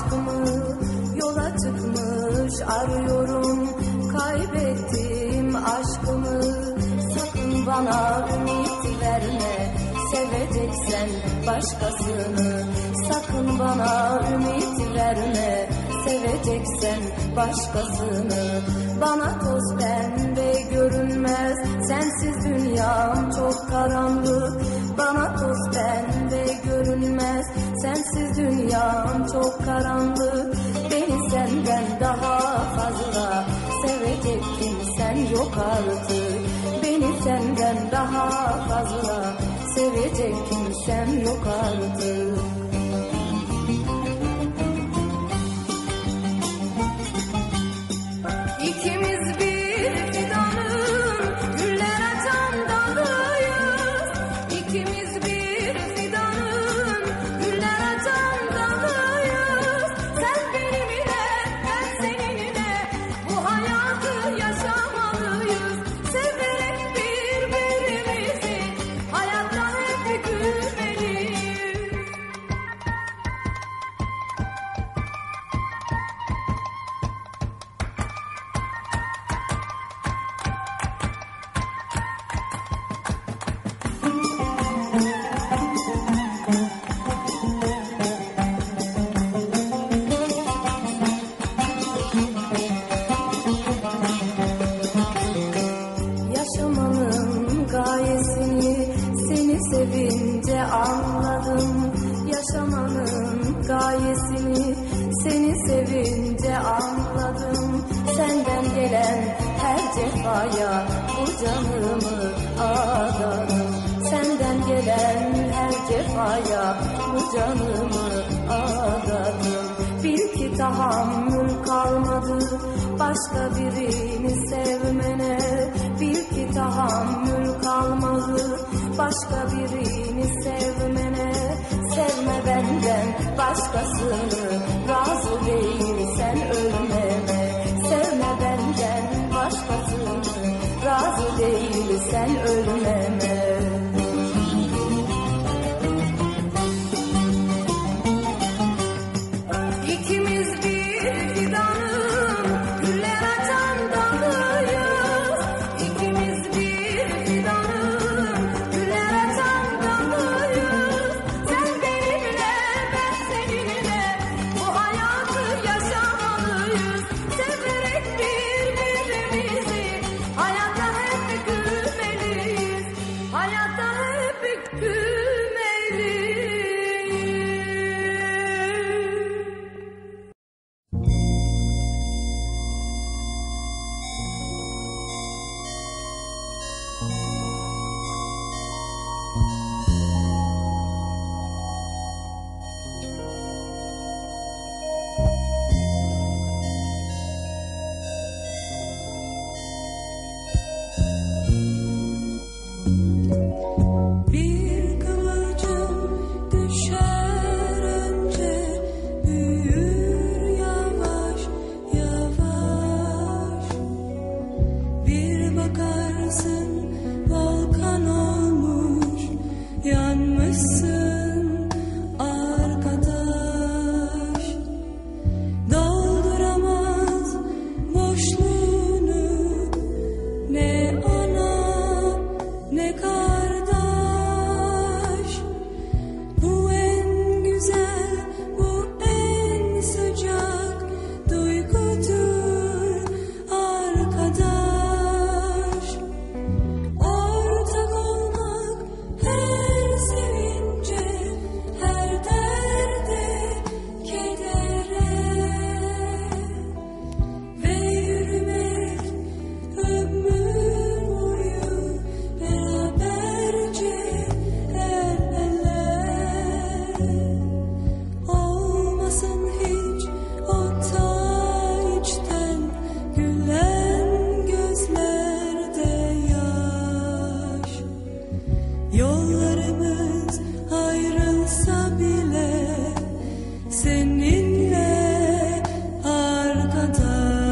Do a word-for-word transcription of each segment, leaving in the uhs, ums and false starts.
aşkımı, yola çıkmış arıyorum, kaybettim aşkımı. Sakın bana ümit verme, seveceksen başkasını. Sakın bana ümit verme, seveceksen başkasını. Bana toz pembe görünmez, sensiz dünyam çok karanlık. Bana toz pembe görünmez, sensiz dünyam çok karanlık. Beni senden daha fazla sevecek kimsen yok artık. Beni senden daha fazla sevecek kimsen yok artık. İkimiz bir fidanın güller açan dalıyız. İkimiz bir fidanın güller açan dalıyız. Sen benimle, ben seninle bu hayatı yaşamalıyız. Severek birbirimizi hayatta hep gülmeliyiz. Yaşamanın gayesini seni sevince anladım. Yaşamanın gayesini seni sevince anladım. Senden gelen her cefaya bu canımı adadım. Senden gelen her cefaya bu canımı adadım. Bil ki tahammül kalmadı başka birini sevmene. Bil ki tahammül kalmadı başka birini sevmene. Sevme benden başkasını, razı değilsen ölmeme. Sevme benden başkasını, razı değilsen ölmeme. İkimiz bir fidanın güller açan dalıyız. İkimiz bir fidanın güller açan dalıyız. Sen benimle, ben seninle bu hayatı yaşamalıyız. Severek birbirimizi hayatta hep gülmeliyiz. Hayatta hep gülmeliyiz. Bir kıvılcım düşer önce, büyür yavaş yavaş. Bir bakarsın volkan olmuş, yanmışsın arkadaş. Dolduramaz boşluğunu ne ana ne kardeş. Bu en güzel, bu en sıcak duygudur arkadaş. Ortak olmak her sevince, her derde, kedere ve yürümek ömür boyu beraberce el ele. Olmasın hiç o ta içten gülen gözlerde yaş. Yollarımız ayrılsa bile seninle arkadaş.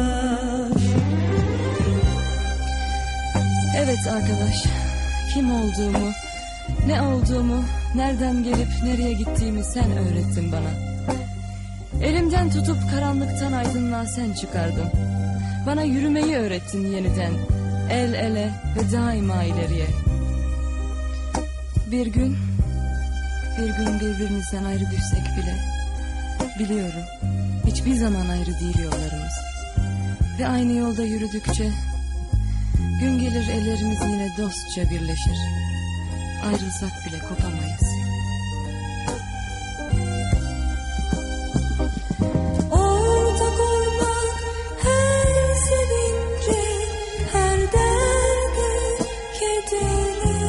Evet arkadaş, kim olduğumu, ne olduğumu, nereden gelip nereye gittiğimi sen öğrettin bana. Elimden tutup karanlıktan aydınlığa sen çıkardın. Bana yürümeyi öğrettin yeniden, el ele ve daima ileriye. Bir gün, bir gün birbirimizden ayrı düşsek bile, biliyorum hiçbir zaman ayrı değil yollarımız. Ve aynı yolda yürüdükçe, gün gelir ellerimiz yine dostça birleşir. Ayrılsak bile kopamayız. Ortak olmak her sevince, her derde, kedere.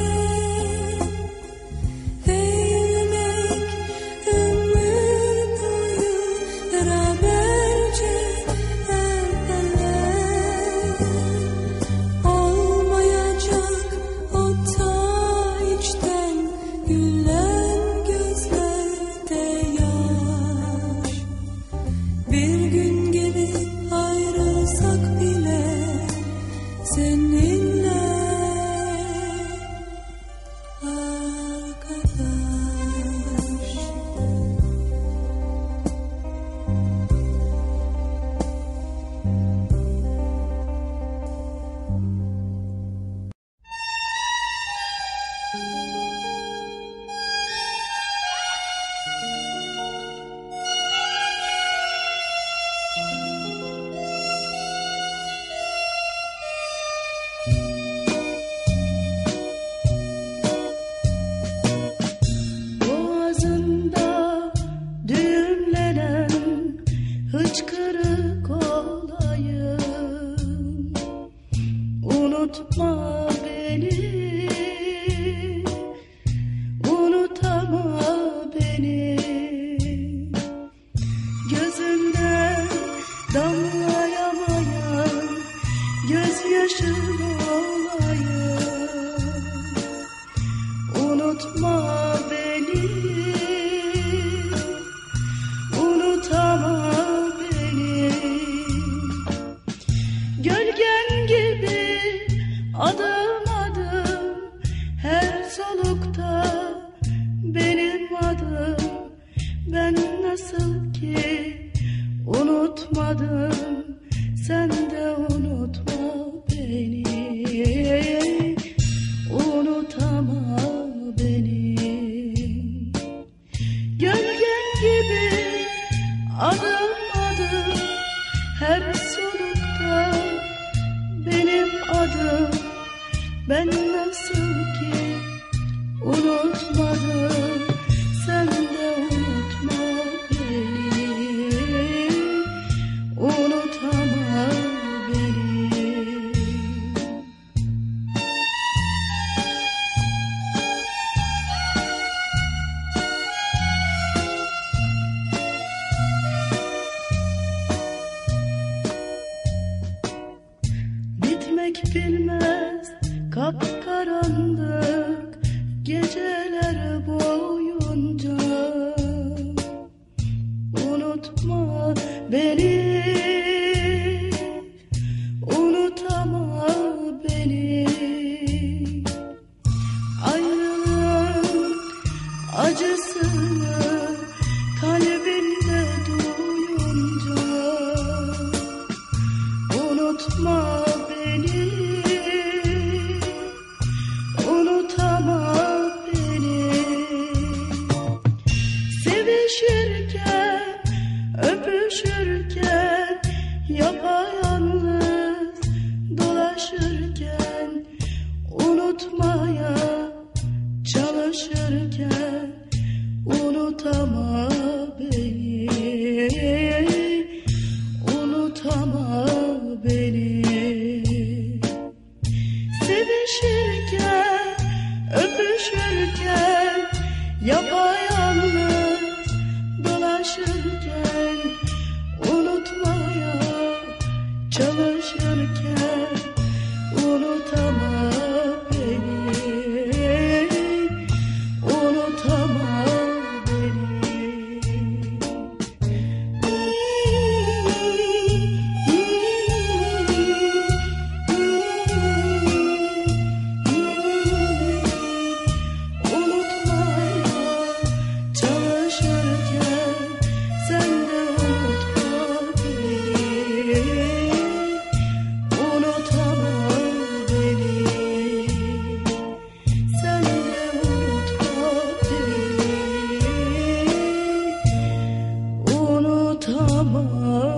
Ve yürümek ömür boyu beraberce el ele. Olmayacak o ta içten gülen gözlerde yaş. Bir gün gelip ayrılsak bile seninle arkadaş. Boğazında düğümlenen hıçkırık olayım. Unutma beni, unutama beni. Gözümden damlayamayan gözyaşım olayım. Unutma beni, unutama beni. Gölgen gibi adım adım her solukta benim adım. Ben nasıl ki unutmadım, sen de unutma beni. Unutama beni. Gölgen gibi adım adım her solukta benim adım. Ben nasıl ki unutmadım, sen de unutma beni. Unutama beni. Bitmek bilmez kapkaranlık geceler boyunca. Unutma beni, unutama beni. Ayrılığın acısını kalbinde duyunca. Unutma beni, unutama beni. Sevişirken, öpüşürken, yapayalnız dolaşırken, unutmaya çalışırken, unutama beni. Unutama beni. Sevişirken, öpüşürken, yapayalnız dolaşırken, unutmaya çalışırken, unutama beni. Unutama beni. unutama